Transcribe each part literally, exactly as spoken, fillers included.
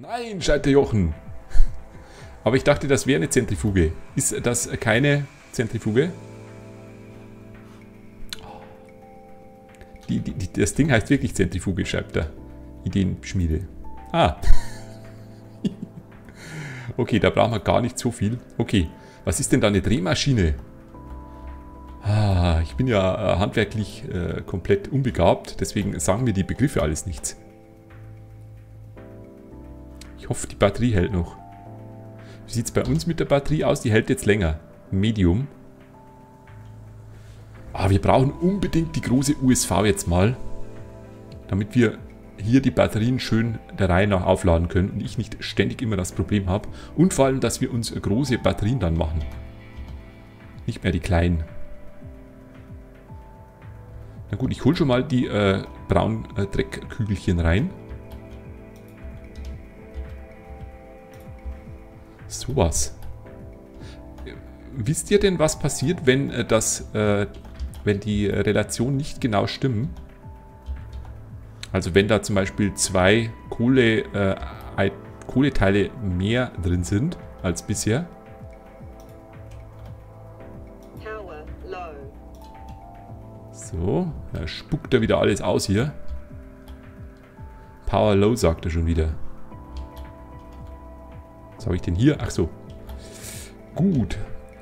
Nein, schreit der Jochen. Aber ich dachte, das wäre eine Zentrifuge. Ist das keine Zentrifuge? Die, die, die, das Ding heißt wirklich Zentrifuge, schreibt er. Ideenschmiede. Ah. Okay, da brauchen wir gar nicht so viel. Okay, was ist denn da eine Drehmaschine? Ah, ich bin ja äh, handwerklich äh, komplett unbegabt, deswegen sagen mir die Begriffe alles nichts. Ich hoffe, die Batterie hält noch. Wie sieht es bei uns mit der Batterie aus? Die hält jetzt länger. Medium. Ah, wir brauchen unbedingt die große U S V jetzt mal, damit wir hier die Batterien schön der Reihe nach aufladen können und ich nicht ständig immer das Problem habe. Und vor allem, dass wir uns große Batterien dann machen. Nicht mehr die kleinen. Na gut, ich hole schon mal die äh, braunen äh, Dreckkügelchen rein. Sowas. Wisst ihr denn, was passiert, wenn äh, das, äh, wenn die Relationen nicht genau stimmen? Also wenn da zum Beispiel zwei Kohle, äh, Kohleteile mehr drin sind als bisher. So, da spuckt er wieder alles aus hier. Power low, sagt er schon wieder. Was habe ich denn hier? Ach so. Gut.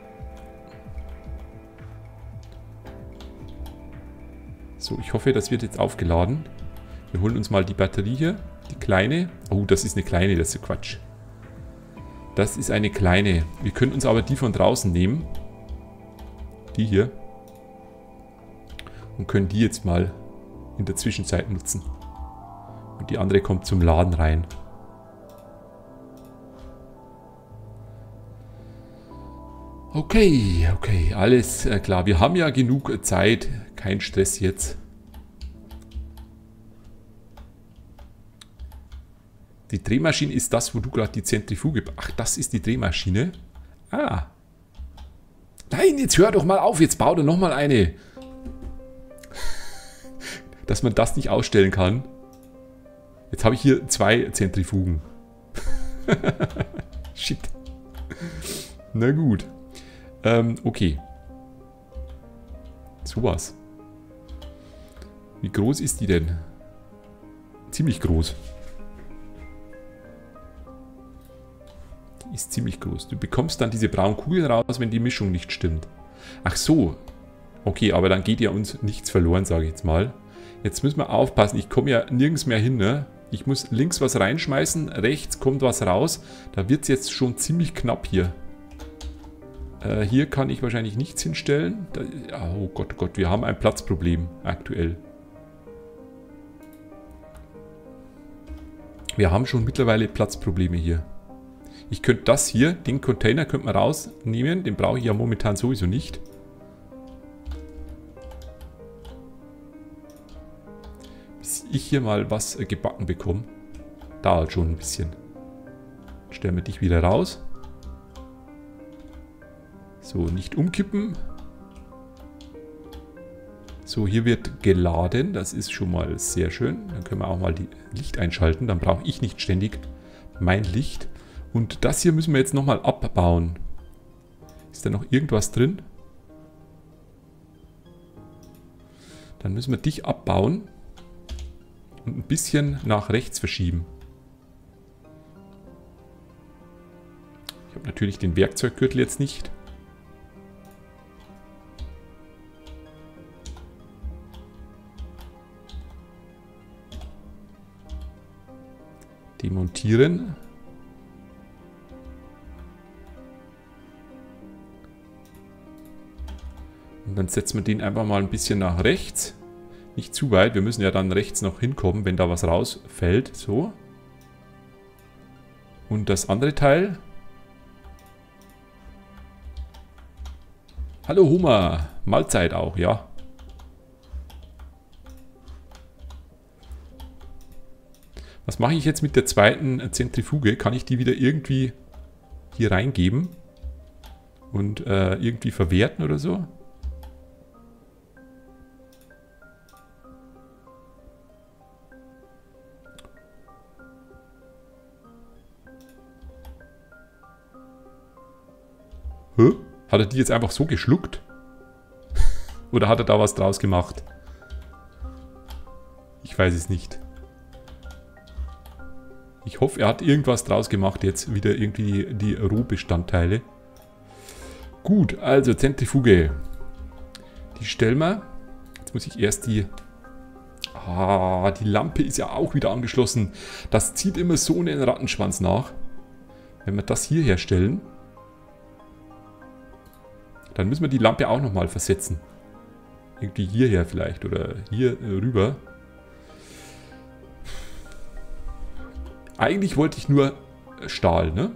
So, ich hoffe, das wird jetzt aufgeladen. Wir holen uns mal die Batterie hier. Die kleine. Oh, das ist eine kleine, das ist Quatsch. Das ist eine kleine. Wir können uns aber die von draußen nehmen. Die hier. Und können die jetzt mal in der Zwischenzeit nutzen. Und die andere kommt zum Laden rein. Okay, okay, alles klar. Wir haben ja genug Zeit. Kein Stress jetzt. Die Drehmaschine ist das, wo du gerade die Zentrifuge... Ach, das ist die Drehmaschine? Ah. Nein, jetzt hör doch mal auf. Jetzt bau doch nochmal eine. Dass man das nicht ausstellen kann. Jetzt habe ich hier zwei Zentrifugen. Shit. Na gut. Ähm, okay. Sowas. Wie groß ist die denn? Ziemlich groß. Die ist ziemlich groß. Du bekommst dann diese braunen Kugeln raus, wenn die Mischung nicht stimmt. Ach so. Okay, aber dann geht ja uns nichts verloren, sage ich jetzt mal. Jetzt müssen wir aufpassen. Ich komme ja nirgends mehr hin, ne? Ich muss links was reinschmeißen, rechts kommt was raus. Da wird es jetzt schon ziemlich knapp hier. Äh, hier kann ich wahrscheinlich nichts hinstellen. Da, oh Gott, oh Gott, wir haben ein Platzproblem aktuell. Wir haben schon mittlerweile Platzprobleme hier. Ich könnte das hier, den Container könnte man rausnehmen. Den brauche ich ja momentan sowieso nicht. Bis ich hier mal was äh, gebacken bekomme. Dauert schon ein bisschen. Stellen wir dich wieder raus. So, nicht umkippen. So, hier wird geladen. Das ist schon mal sehr schön. Dann können wir auch mal die Licht einschalten. Dann brauche ich nicht ständig mein Licht. Und das hier müssen wir jetzt nochmal abbauen. Ist da noch irgendwas drin? Dann müssen wir dich abbauen. Und ein bisschen nach rechts verschieben. Ich habe natürlich den Werkzeuggürtel jetzt nicht. Demontieren. Und dann setzen wir den einfach mal ein bisschen nach rechts. Nicht zu weit, wir müssen ja dann rechts noch hinkommen, wenn da was rausfällt. So. Und das andere Teil. Hallo Hummer, Mahlzeit auch, ja. Was mache ich jetzt mit der zweiten Zentrifuge? Kann ich die wieder irgendwie hier reingeben und äh, irgendwie verwerten oder so? Hat er die jetzt einfach so geschluckt? Oder hat er da was draus gemacht? Ich weiß es nicht. Ich hoffe, er hat irgendwas draus gemacht jetzt. Wieder irgendwie die Rohbestandteile. Gut, also Zentrifuge. Die stellen wir. Jetzt muss ich erst die... Ah, die Lampe ist ja auch wieder angeschlossen. Das zieht immer so einen Rattenschwanz nach. Wenn wir das hier herstellen, dann müssen wir die Lampe auch nochmal versetzen. Irgendwie hierher vielleicht oder hier rüber. Eigentlich wollte ich nur Stahl, ne?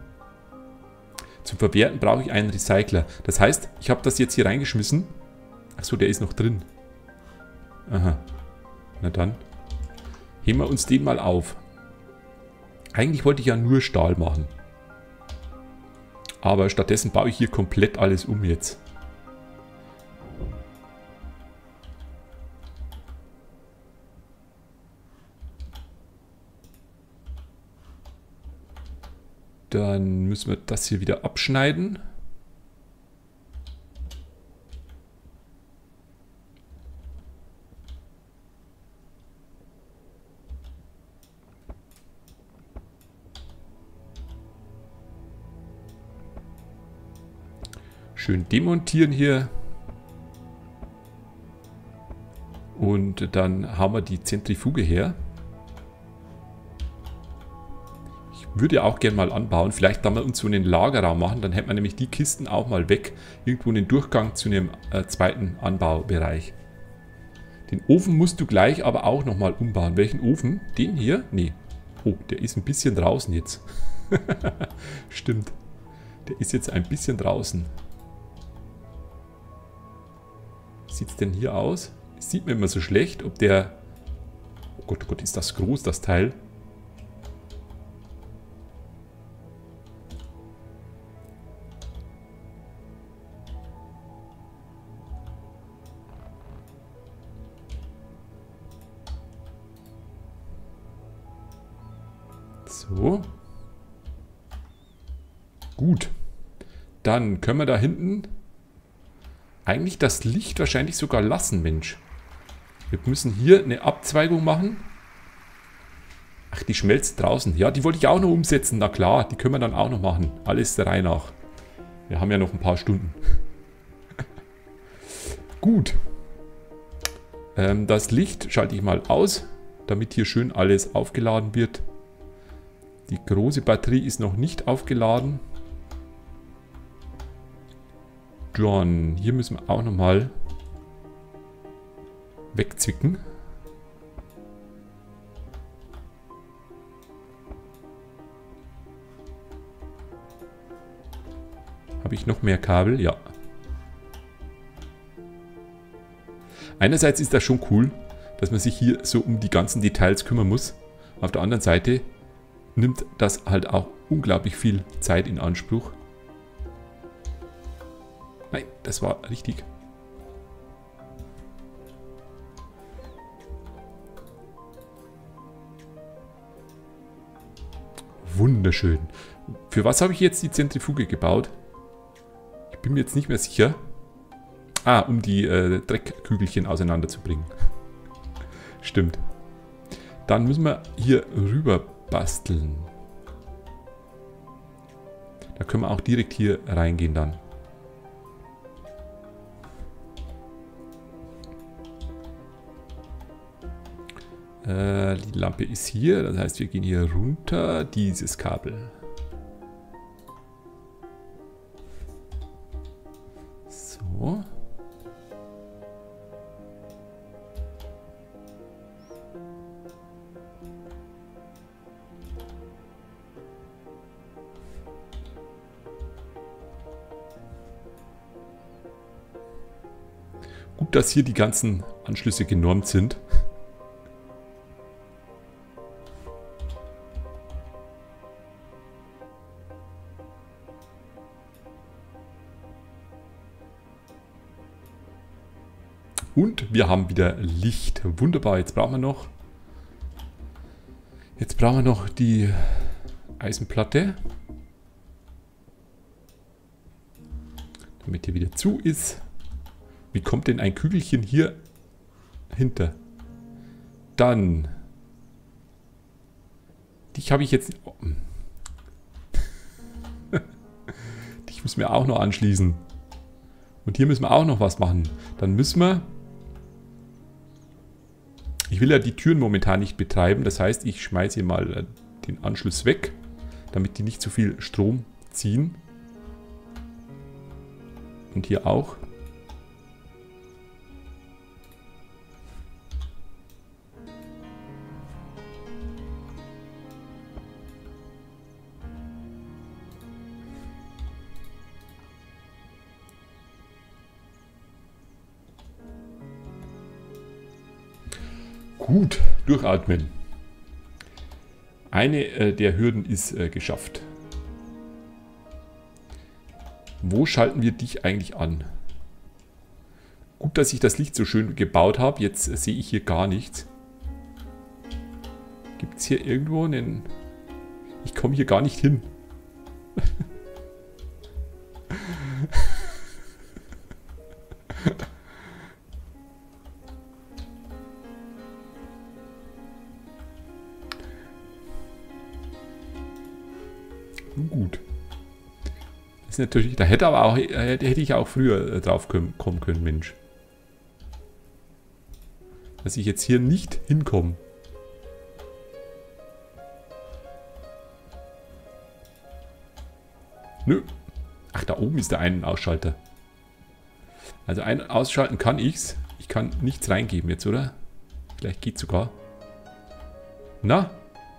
Zum Verwerten brauche ich einen Recycler. Das heißt, ich habe das jetzt hier reingeschmissen. Achso, der ist noch drin. Aha. Na dann. Heben wir uns den mal auf. Eigentlich wollte ich ja nur Stahl machen. Aber stattdessen baue ich hier komplett alles um jetzt. Dann müssen wir das hier wieder abschneiden. Schön demontieren hier. Und dann haben wir die Zentrifuge her. Ich würde ja auch gerne mal anbauen. Vielleicht dann mal uns so einen Lagerraum machen. Dann hätten wir nämlich die Kisten auch mal weg. Irgendwo einen Durchgang zu einem äh, zweiten Anbaubereich. Den Ofen musst du gleich aber auch nochmal umbauen. Welchen Ofen? Den hier? Nee. Oh, der ist ein bisschen draußen jetzt. Stimmt. Der ist jetzt ein bisschen draußen. Wie sieht es denn hier aus? Das sieht mir immer so schlecht, ob der... Oh Gott, oh Gott, ist das groß, das Teil. So. Gut. Dann können wir da hinten eigentlich das Licht wahrscheinlich sogar lassen, Mensch. Wir müssen hier eine Abzweigung machen. Ach, die schmelzt draußen. Ja, die wollte ich auch noch umsetzen. Na klar, die können wir dann auch noch machen. Alles der Reihe nach. Wir haben ja noch ein paar Stunden. Gut. Ähm, das Licht schalte ich mal aus, damit hier schön alles aufgeladen wird. Die große Batterie ist noch nicht aufgeladen. Dann, hier müssen wir auch nochmal wegzwicken. Habe ich noch mehr Kabel? Ja. Einerseits ist das schon cool, dass man sich hier so um die ganzen Details kümmern muss. Auf der anderen Seite nimmt das halt auch unglaublich viel Zeit in Anspruch. Nein, das war richtig. Wunderschön. Für was habe ich jetzt die Zentrifuge gebaut? Ich bin mir jetzt nicht mehr sicher. Ah, um die äh, Dreckkügelchen auseinanderzubringen. Stimmt. Dann müssen wir hier rüber basteln. Da können wir auch direkt hier reingehen dann. Äh, die Lampe ist hier, das heißt, wir gehen hier runter, dieses Kabel. So. Gut, dass hier die ganzen Anschlüsse genormt sind. Und wir haben wieder Licht. Wunderbar, jetzt brauchen wir noch... Jetzt brauchen wir noch die Eisenplatte. Damit hier wieder zu ist. Wie kommt denn ein Kügelchen hier hinter? Dann. Dich habe ich jetzt... Oh. Dich müssen wir auch noch anschließen. Und hier müssen wir auch noch was machen. Dann müssen wir... Ich will ja die Türen momentan nicht betreiben. Das heißt, ich schmeiße hier mal den Anschluss weg, damit die nicht zu viel Strom ziehen. Und hier auch. Gut, durchatmen. Eine äh, der Hürden ist äh, geschafft. Wo schalten wir dich eigentlich an? Gut, dass ich das Licht so schön gebaut habe. Jetzt äh, sehe ich hier gar nichts. Gibt es hier irgendwo einen... Ich komme hier gar nicht hin. Gut. Das ist natürlich, da hätte aber auch, hätte ich auch früher drauf kommen können, Mensch. Dass ich jetzt hier nicht hinkomme. Nö. Ach, da oben ist der ein Ausschalter. Also ein ausschalten kann ich's. Ich kann nichts reingeben jetzt, oder? Vielleicht geht's sogar. Na?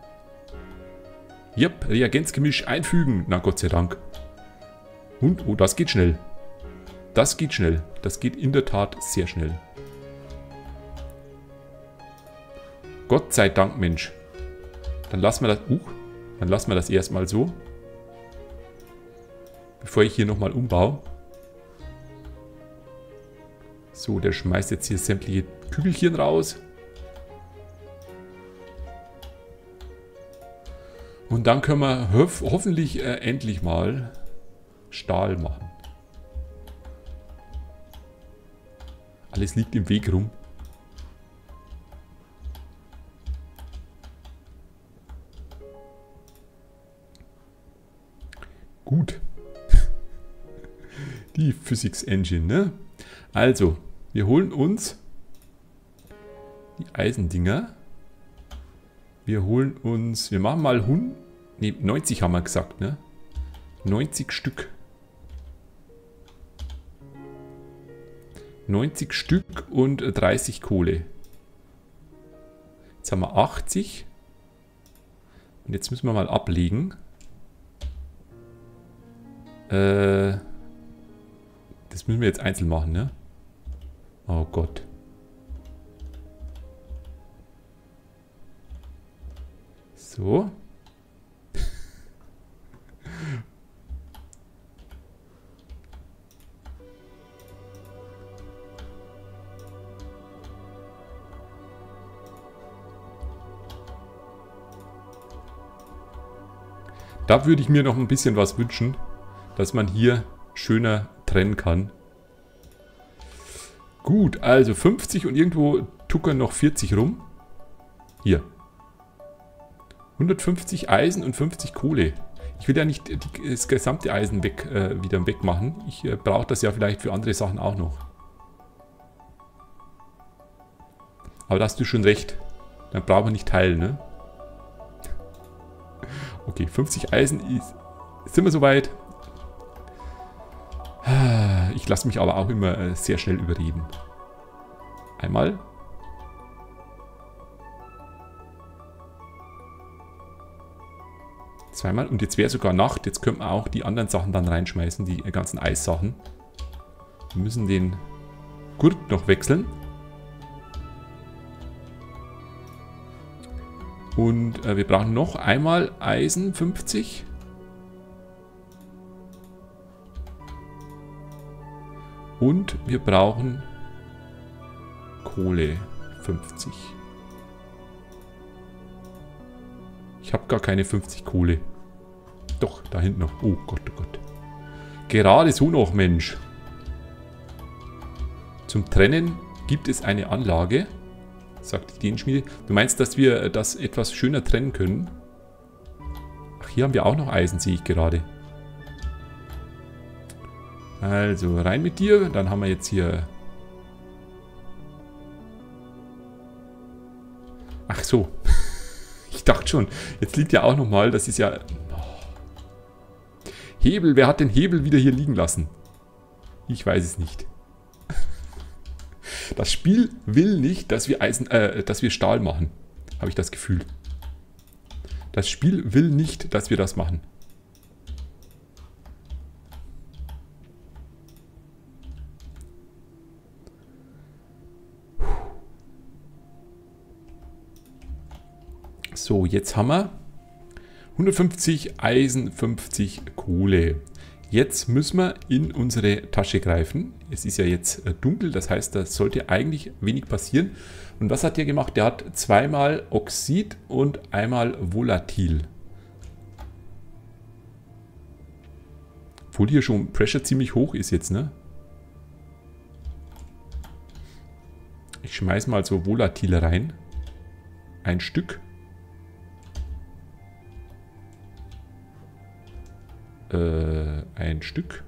Yep, Reagenzgemisch einfügen. Na Gott sei Dank. Und, oh, das geht schnell. Das geht schnell. Das geht in der Tat sehr schnell. Gott sei Dank, Mensch. Dann lassen wir das, uh, dann lassen wir das erstmal so. Bevor ich hier nochmal umbaue. So, der schmeißt jetzt hier sämtliche Kügelchen raus. Und dann können wir hof hoffentlich äh, endlich mal Stahl machen. Alles liegt im Weg rum. Gut. Die Physics Engine, ne? Also, wir holen uns die Eisendinger. Wir holen uns, wir machen mal hundert, nee, neunzig haben wir gesagt, ne? neunzig Stück. neunzig Stück und dreißig Kohle. Jetzt haben wir achtzig. Und jetzt müssen wir mal ablegen. Äh, das müssen wir jetzt einzeln machen, ne? Oh Gott. So. Da würde ich mir noch ein bisschen was wünschen, dass man hier schöner trennen kann. Gut, also fünfzig und irgendwo tuckern noch vierzig rum. Hier. hundertfünfzig Eisen und fünfzig Kohle. Ich will ja nicht die, das gesamte Eisen weg, äh, wieder wegmachen. Ich äh, brauche das ja vielleicht für andere Sachen auch noch. Aber da hast du schon recht. Dann brauchen wir nicht teilen, ne? Okay, fünfzig Eisen ist... Sind wir soweit? Ich lasse mich aber auch immer äh, sehr schnell überreden. Einmal. Zweimal. Und jetzt wäre sogar Nacht. Jetzt könnten wir auch die anderen Sachen dann reinschmeißen. Die äh, ganzen Eissachen. Wir müssen den Gurt noch wechseln. Und äh, wir brauchen noch einmal Eisen fünfzig. Und wir brauchen Kohle fünfzig. Ich habe gar keine fünfzig Kohle. Doch, da hinten noch. Oh Gott, oh Gott. Gerade so noch, Mensch. Zum Trennen gibt es eine Anlage, sagt die Ideenschmiede. Du meinst, dass wir das etwas schöner trennen können? Ach, hier haben wir auch noch Eisen, sehe ich gerade. Also rein mit dir. Dann haben wir jetzt hier... Ach so. Ich dachte schon, jetzt liegt ja auch nochmal, das ist ja... Hebel, wer hat den Hebel wieder hier liegen lassen? Ich weiß es nicht. Das Spiel will nicht, dass wir Eisen, äh, dass wir Stahl machen. Habe ich das Gefühl. Das Spiel will nicht, dass wir das machen. So, jetzt haben wir hundertfünfzig Eisen, fünfzig Kohle. Jetzt müssen wir in unsere Tasche greifen. Es ist ja jetzt dunkel, das heißt, da sollte eigentlich wenig passieren. Und was hat der gemacht? Der hat zweimal Oxid und einmal Volatil. Obwohl hier schon Pressure ziemlich hoch ist jetzt, ne? Ich schmeiße mal so Volatil rein. Ein Stück. Äh, ein Stück.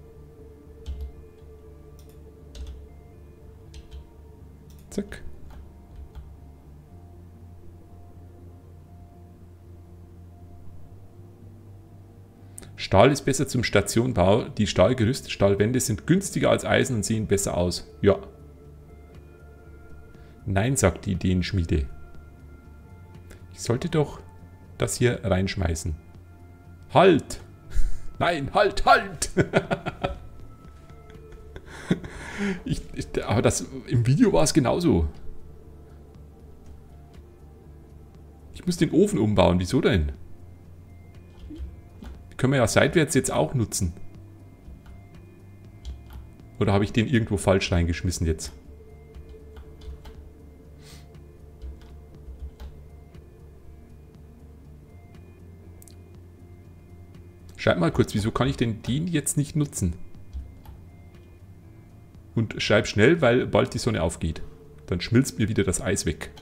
Zack. Stahl ist besser zum Stationbau. Die Stahlgerüste, Stahlwände sind günstiger als Eisen und sehen besser aus. Ja. Nein, sagt die Ideenschmiede. Ich sollte doch das hier reinschmeißen. Halt! Nein, halt, halt! ich, ich, aber das, im Video war es genauso. Ich muss den Ofen umbauen. Wieso denn? Können wir ja seitwärts jetzt auch nutzen. Oder habe ich den irgendwo falsch reingeschmissen jetzt? Schreib mal kurz, wieso kann ich denn den jetzt nicht nutzen? Und schreib schnell, weil bald die Sonne aufgeht. Dann schmilzt mir wieder das Eis weg.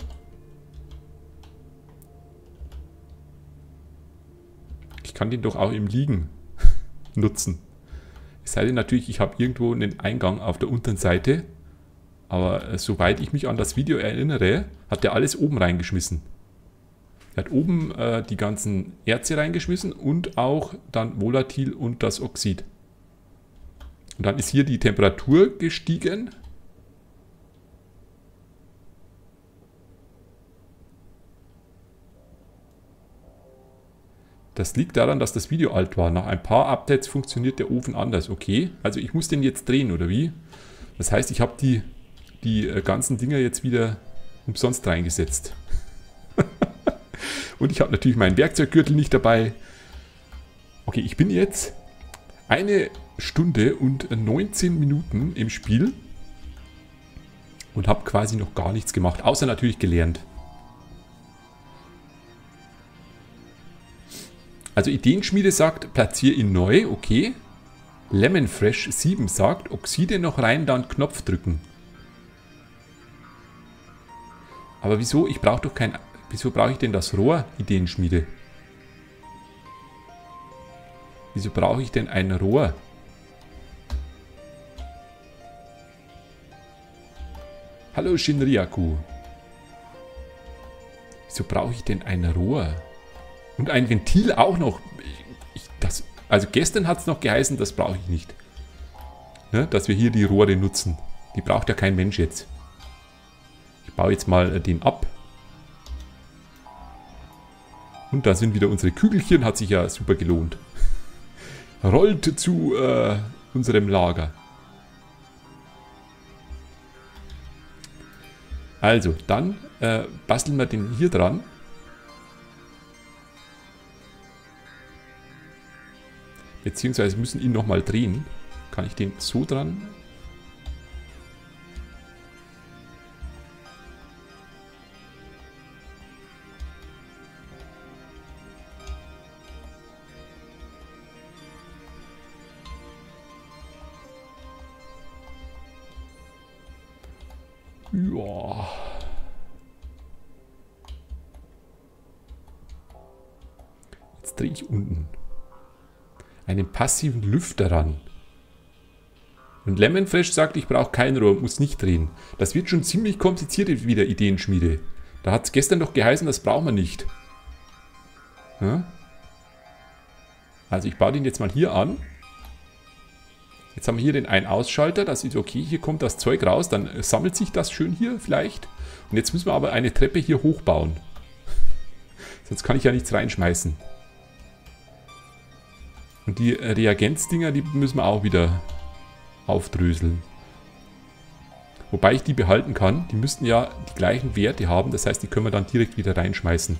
Ich kann den doch auch im Liegen nutzen. Es sei denn natürlich, ich habe irgendwo einen Eingang auf der unteren Seite. Aber äh, soweit ich mich an das Video erinnere, hat der alles oben reingeschmissen. Er hat oben äh, die ganzen Erze reingeschmissen und auch dann Volatil und das Oxid. Und dann ist hier die Temperatur gestiegen. Das liegt daran, dass das Video alt war. Nach ein paar Updates funktioniert der Ofen anders. Okay, also ich muss den jetzt drehen, oder wie? Das heißt, ich habe die, die ganzen Dinger jetzt wieder umsonst reingesetzt. Und ich habe natürlich meinen Werkzeuggürtel nicht dabei. Okay, ich bin jetzt eine Stunde und neunzehn Minuten im Spiel. Und habe quasi noch gar nichts gemacht, außer natürlich gelernt. Also Ideenschmiede sagt, platziere ihn neu, okay. Lemonfresh sieben sagt, Oxide noch rein, dann Knopf drücken. Aber wieso? Ich brauche doch kein... Wieso brauche ich denn das Rohr, Ideenschmiede? Wieso brauche ich denn ein Rohr? Hallo Shinryaku. Wieso brauche ich denn ein Rohr? Und ein Ventil auch noch. Ich, das, also gestern hat es noch geheißen, das brauche ich nicht. Ne, dass wir hier die Rohre nutzen. Die braucht ja kein Mensch jetzt. Ich baue jetzt mal den ab. Und da sind wieder unsere Kügelchen, hat sich ja super gelohnt. Rollt zu äh, unserem Lager. Also, dann äh, basteln wir den hier dran. Beziehungsweise müssen ihn nochmal drehen. Kann ich den so dran? Ja. Jetzt drehe ich unten einen passiven Lüfter ran. Und Lemonfresh sagt, ich brauche kein Rohr, muss nicht drehen. Das wird schon ziemlich kompliziert wieder, Ideenschmiede. Da hat es gestern doch geheißen, das brauchen wir nicht. Ja? Also ich baue den jetzt mal hier an. Jetzt haben wir hier den Ein-Ausschalter, das ist okay, hier kommt das Zeug raus, dann sammelt sich das schön hier vielleicht. Und jetzt müssen wir aber eine Treppe hier hochbauen. Sonst kann ich ja nichts reinschmeißen. Und die Reagenzdinger, die müssen wir auch wieder aufdröseln. Wobei ich die behalten kann. Die müssten ja die gleichen Werte haben. Das heißt, die können wir dann direkt wieder reinschmeißen.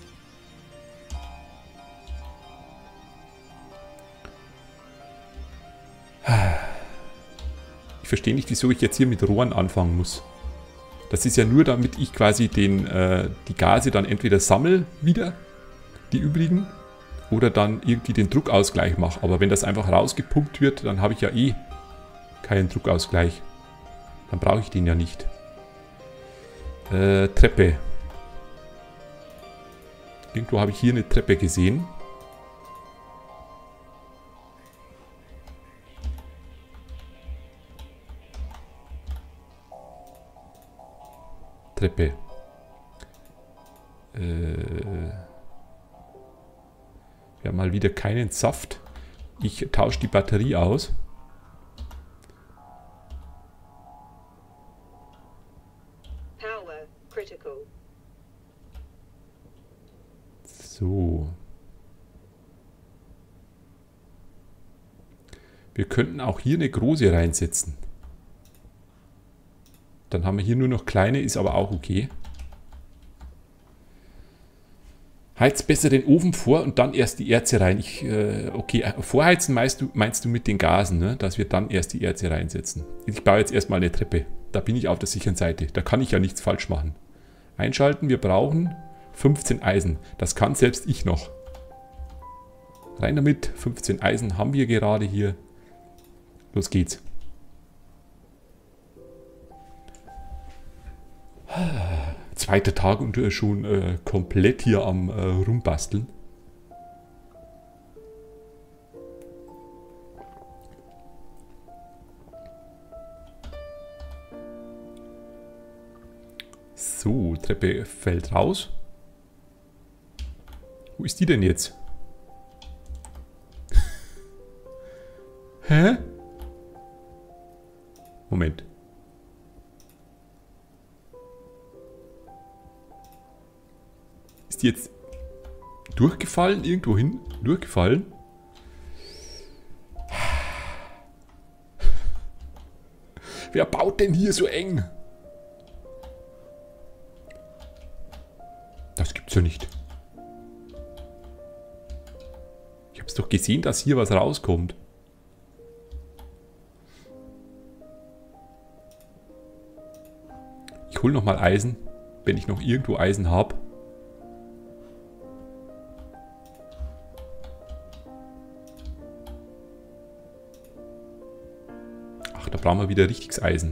Ich verstehe nicht, wieso ich jetzt hier mit Rohren anfangen muss. Das ist ja nur, damit ich quasi den, äh, die Gase dann entweder sammle wieder, die übrigen, oder dann irgendwie den Druckausgleich mache. Aber wenn das einfach rausgepumpt wird, dann habe ich ja eh keinen Druckausgleich. Dann brauche ich den ja nicht. Äh, Treppe. Irgendwo habe ich hier eine Treppe gesehen. Treppe. Äh, wir haben mal wieder keinen Saft. Ich tausche die Batterie aus. So. Wir könnten auch hier eine große reinsetzen. Dann haben wir hier nur noch kleine, ist aber auch okay. Heiz besser den Ofen vor und dann erst die Erze rein. Ich, äh, okay, vorheizen meinst du, meinst du mit den Gasen, ne? Dass wir dann erst die Erze reinsetzen. Ich baue jetzt erstmal eine Treppe. Da bin ich auf der sicheren Seite. Da kann ich ja nichts falsch machen. Einschalten, wir brauchen fünfzehn Eisen. Das kann selbst ich noch. Rein damit. fünfzehn Eisen haben wir gerade hier. Los geht's. Zweiter Tag und äh, schon äh, komplett hier am äh, rumbasteln. So, Treppe fällt raus. Wo ist die denn jetzt? Hä? Moment. Ist die jetzt durchgefallen? Irgendwo hin? Durchgefallen? Wer baut denn hier so eng? Das gibt's ja nicht. Ich hab's doch gesehen, dass hier was rauskommt. Ich hole nochmal Eisen, wenn ich noch irgendwo Eisen habe. Ach, da brauchen wir wieder richtiges Eisen.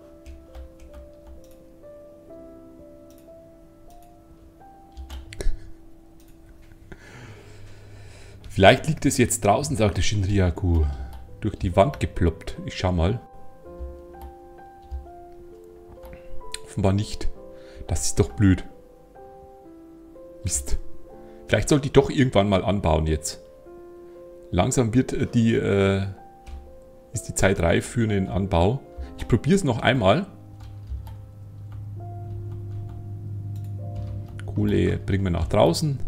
Vielleicht liegt es jetzt draußen, sagte Shinryaku. Durch die Wand geploppt. Ich schau mal. Offenbar nicht. Das ist doch blöd. Mist. Vielleicht sollte ich doch irgendwann mal anbauen jetzt. Langsam wird die, äh, ist die Zeit reif für einen Anbau. Ich probiere es noch einmal. Kohle bringen wir nach draußen.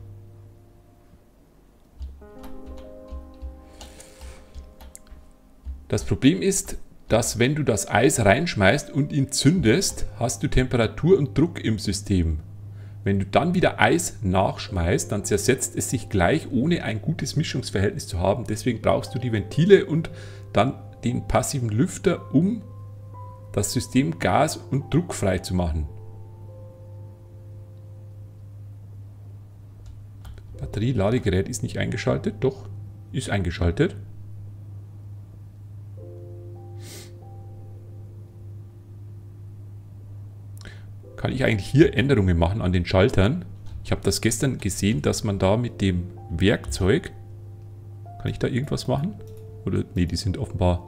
Das Problem ist, dass wenn du das Eis reinschmeißt und ihn zündest, hast du Temperatur und Druck im System. Wenn du dann wieder Eis nachschmeißt, dann zersetzt es sich gleich, ohne ein gutes Mischungsverhältnis zu haben. Deswegen brauchst du die Ventile und dann den passiven Lüfter, um das System gas- und druckfrei zu machen. Batterie-Ladegerät ist nicht eingeschaltet, doch, ist eingeschaltet. Kann ich eigentlich hier Änderungen machen an den Schaltern? Ich habe das gestern gesehen, dass man da mit dem Werkzeug... Kann ich da irgendwas machen? Oder, nee, die sind offenbar...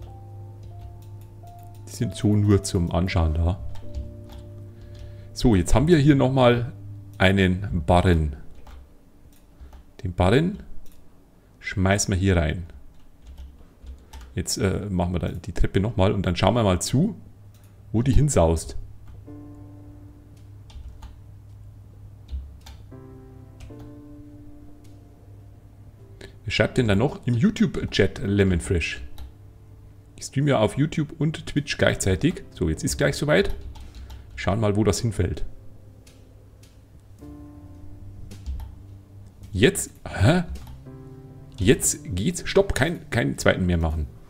Die sind so nur zum Anschauen da. So, jetzt haben wir hier nochmal einen Barren. Den Barren schmeißen wir hier rein. Jetzt äh, machen wir da die Treppe nochmal und dann schauen wir mal zu, wo die hinsaust. Wer schreibt denn da noch? Im YouTube-Chat Lemonfresh. Ich streame ja auf YouTube und Twitch gleichzeitig. So, jetzt ist gleich soweit. Schauen mal, wo das hinfällt. Jetzt, hä? Jetzt geht's. Stopp, kein, keinen zweiten mehr machen.